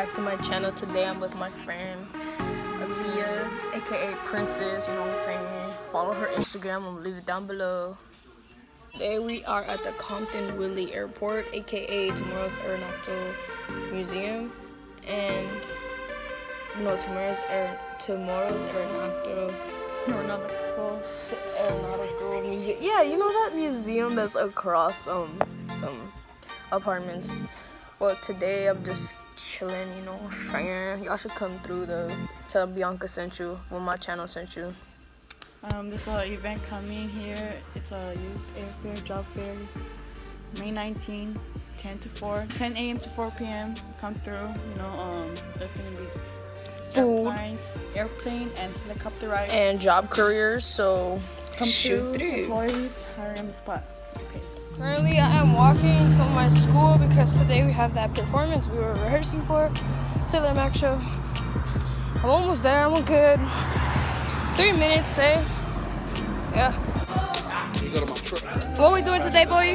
back to my channel. Today I'm with my friend Azlia, aka Princess, you know what I'm saying? Follow her Instagram, I'm gonna leave it down below. Today we are at the Compton Willie Airport, aka Tomorrow's Aeronautical Museum. And no, Tomorrow's Aeronautical Museum. Yeah, you know that museum that's across some apartments. Well, today I'm just chilling, you know, saying y'all should come through though. Tell Bianca sent you, well, my channel sent you. There's an event coming here. It's a youth airfare, job fair, May 19, 10 a.m. to 4 p.m. Come through. You know, there's gonna be food, airplane and helicopter rides, and job careers. So come shoot through. through. Employees hiring on the spot. Okay. Currently, I am walking to my school because today we have that performance we were rehearsing for, Taylor Mac show. I'm almost there. I'm good. 3 minutes, say. Yeah. What we doing today, boy?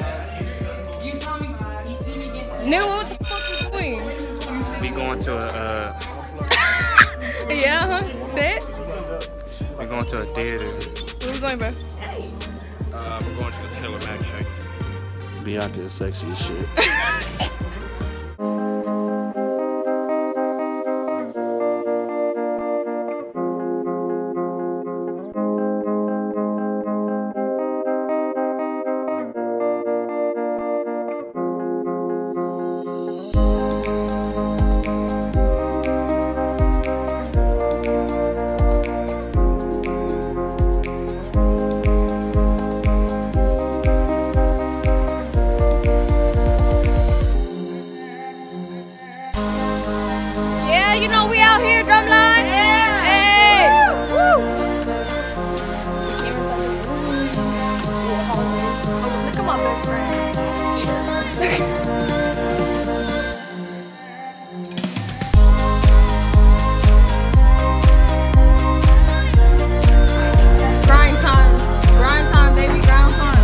Nigga, what the fuck we doing? We going to a yeah, huh? Fit? we're going to a theater. Where we going, bro? We're going to the Taylor Mac show. Bianca is sexy as shit. You know we out here, drumline. Yeah. Hey. Woo. Look at my best friend. Grind time, baby, grind time.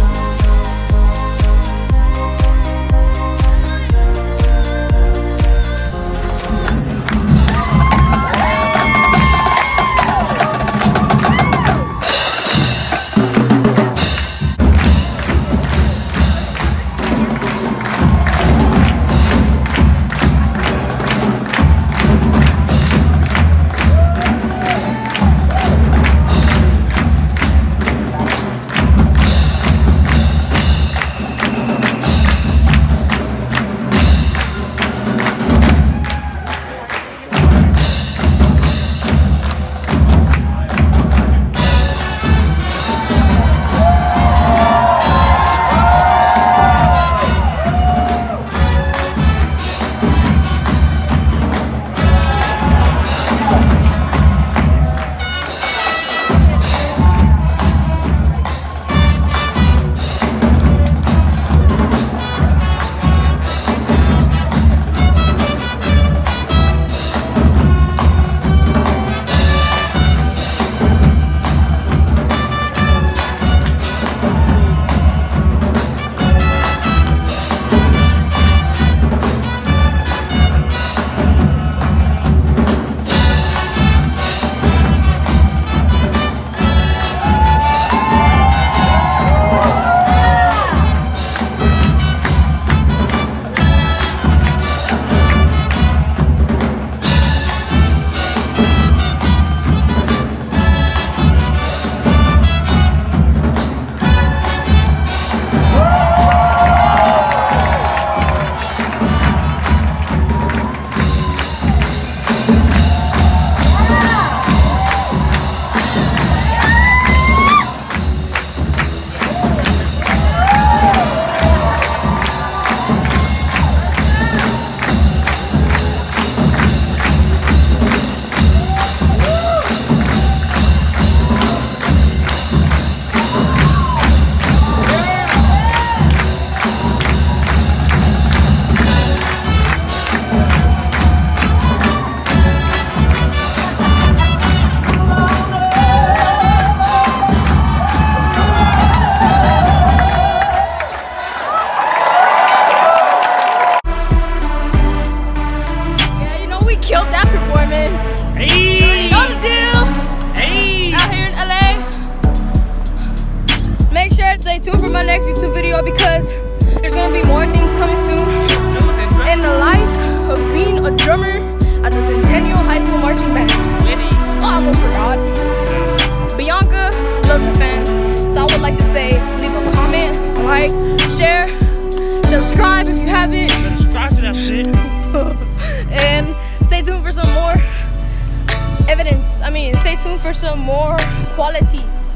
my next YouTube video because there's gonna be more things coming soon in the life of being a drummer at the Centennial High School Marching Band. Oh, I almost forgot. Bianca loves her fans, so I would like to say leave a comment, like, share, subscribe if you haven't. Subscribe to that shit. And stay tuned for some more evidence. Stay tuned for some more quality